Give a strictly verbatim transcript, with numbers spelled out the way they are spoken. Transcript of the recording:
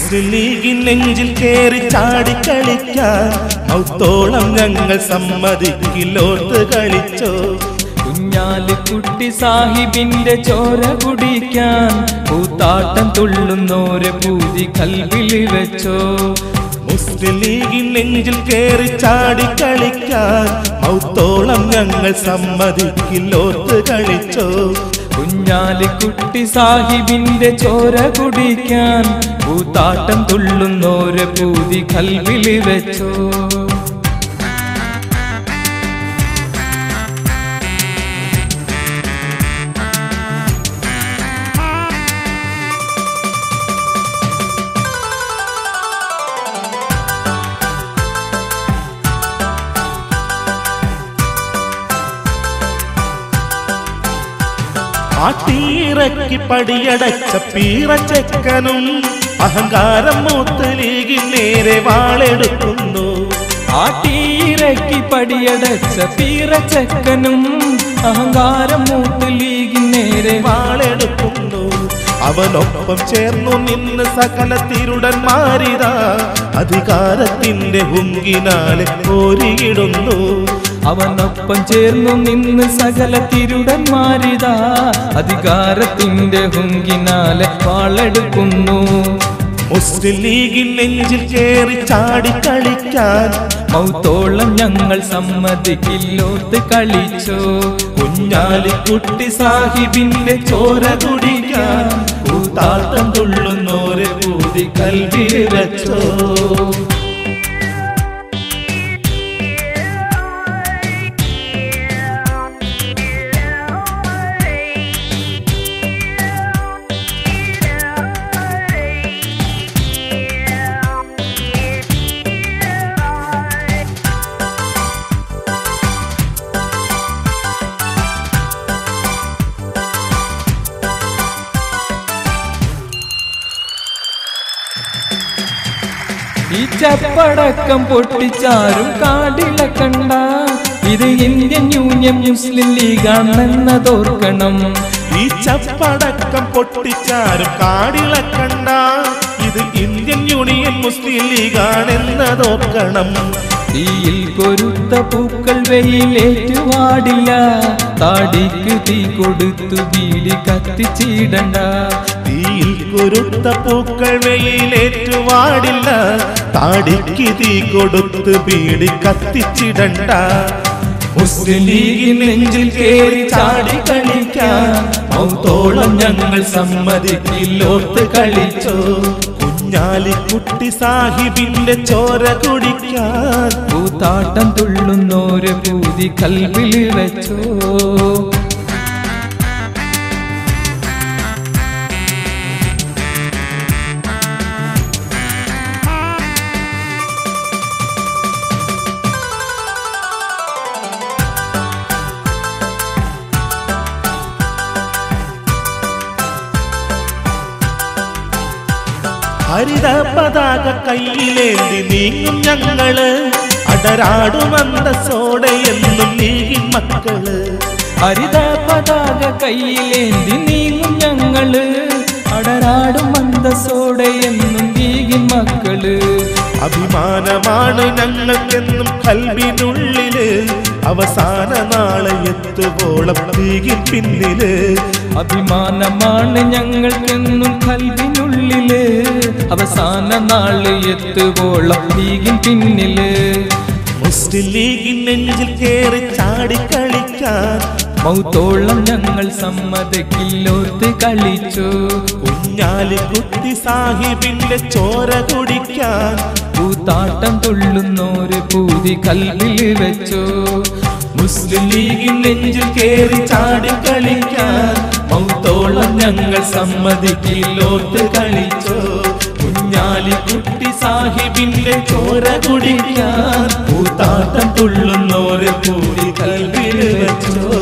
മുസ്ലിം ലീഗിൻ നെഞ്ചിൽ കേറി ചാടി കളിക്കാൻ മൗത്തോളം ഞങ്ങൾ സമ്മതിക്കില്ലോർത്ത് കളിച്ചോ. കുഞ്ഞാലിക്കുട്ടി സാഹിബിന്റെ ചോര കുടിക്കാൻ കൂത്താട്ടം തുള്ളുന്നോരെ പൂതി കൽവിൽ വെച്ചോ. മുസ്ലിം ലീഗിൻ നെഞ്ചിൽ കേറി ചാടി കളിക്കാൻ മൗത്തോളം ഞങ്ങൾ സമ്മതിക്കില്ലോർത്ത് കളിച്ചോ. കുഞ്ഞാലിക്കുട്ടി സാഹിബിന്റെ ചോര കുടിക്കാൻ കൂത്താട്ടം തുള്ളുന്നോരെ പൂതി കൽവിൽ വെച്ചോ. ആട്ടിയിറക്കി പടിയടച്ച പീറച്ചക്കനും അഹങ്കാരം മൂത്ത് ലീഗിൻ നേരെ വാളെടുക്കുന്നു. ആട്ടിയിറക്കി പടിയടച്ച പീറച്ചക്കനും അഹങ്കാരം മൂത്ത് ലീഗിൻ നേരെ വാളെടുക്കുന്നു. അവനൊപ്പം ചേർന്നു നിന്ന് സകല തിരുടന്മാരിതാ അധികാരത്തിന്റെ ഹുങ്കിനാലെ കോരിയിടുന്നു. അവനൊപ്പം ചേർന്നു നിന്ന് സകല തിരുടന്മാരിതാ അധികാരത്തിന്റെ ഹുങ്കിനാലെ വാളെടുക്കുന്നു. മുസ്ലിം ലീഗിൻ നെഞ്ചിൽ കേറി ചാടി കളിക്കാൻ മൗത്തോളം ഞങ്ങൾ സമ്മതിക്കില്ലോത്ത് കളിച്ചോ. കുഞ്ഞാലിക്കുട്ടി സാഹിബിന്റെ ചോര കുടിക്കാൻ കൂത്താട്ടം തുള്ളുന്നോരെ പൂതി കൽവിൽ വെച്ചോ. ഈ ചപ്പടക്കം പൊട്ടിച്ചാരും കാടിളക്കണ്ട, ഇത് ഇന്ത്യൻ യൂണിയൻ മുസ്ലിം ലീഗാണെന്നതോർക്കണം. ഈ ചപ്പടക്കം പൊട്ടിച്ചാരും കാടിളക്കണ്ട, ഇത് ഇന്ത്യൻ യൂണിയൻ മുസ്ലിം ലീഗാണെന്നതോർക്കണം. തീയിൽ കൊരുത്ത പൂക്കൾ വെയിലേറ്റുപാടില്ല, താടിക്ക് തീ കൊടുത്തു ബീഡി കത്തിച്ചിടണ്ട. തീയിൽ കൊരുത്ത പൂക്കൾ വെയിലേറ്റുപാടില്ല, താടിക്ക് തീ കൊടുത്ത് ബീഡി കത്തിച്ചിടണ്ട. മുസ്ലിം ലീഗിൻ നെഞ്ചിൽ കേറി ചാടി കളിക്കാൻ മൗത്തോളം ഞങ്ങൾ സമ്മതിക്കില്ലോർത്ത് കളിച്ചോ. കുഞ്ഞാലിക്കുട്ടി സാഹിബിന്റെ ചോര കുടിക്കാൻ കൂത്താട്ടം തുള്ളുന്നോരെ പൂതി കൽവിൽ വെച്ചോ. ഹരിത പതാക കയ്യിലേന്തി നീങ്ങും ഞങ്ങള്, അടരാടുമന്തസോടെ എന്നും ലീഗിൻ മക്കള്. ഹരിത പതാക കയ്യിലേന്തി നീങ്ങും ഞങ്ങള്, അടരാടും മന്ദസോടെ എന്നും ലീഗിൻ മക്കള്. അഭിമാനമാണ് ഞങ്ങൾക്കെന്നും കൽവിനുള്ളില്, അവസാന നാളെ എത്തുവോളം ലീഗിൻ പിന്നില്. അഭിമാനമാണ് ഞങ്ങൾക്കെന്നും കൽവിനുള്ളില്, അവസാന നാള് എത്തുവോളം ലീഗിൻ പിന്നില്. മുസ്ലിം ലീഗിൻ നെഞ്ചിൽ കേറി ചാടി കളിക്കാൻ മൗത്തോളം ഞങ്ങൾ സമ്മതിക്കില്ലോർത്ത് കളിച്ചോ. കുഞ്ഞാലിക്കുട്ടി സാഹിബിന്റെ ചോര കുടിക്കാൻ കൂത്താട്ടം തുള്ളുന്നോര് പൂതി കൽവിൽ വെച്ചോ. മുസ്ലിം ലീഗിൻ നെഞ്ചിൽ കേറി ചാടി കളിക്കാൻ മൗത്തോളം ഞങ്ങൾ സമ്മതിക്കില്ലോർത്ത് കളിച്ചോ. കുഞ്ഞാലിക്കുട്ടി സാഹിബിന്റെ ചോര കുടിക്കാൻ കൂത്താട്ടം തുള്ളുന്നോരെ പൂതി കൽവിൽ വെച്ചോ.